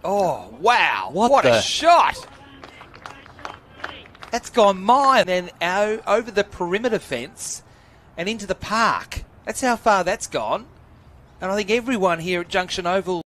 Oh, wow. What a shot. That's gone mine. And then over the perimeter fence and into the park. That's how far that's gone. And I think everyone here at Junction Oval